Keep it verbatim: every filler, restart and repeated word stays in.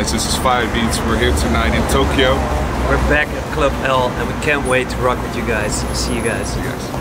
guys, this is Firebeatz. We're here tonight in Tokyo. We're back at Club L and we can't wait to rock with you guys. See you guys. See you guys.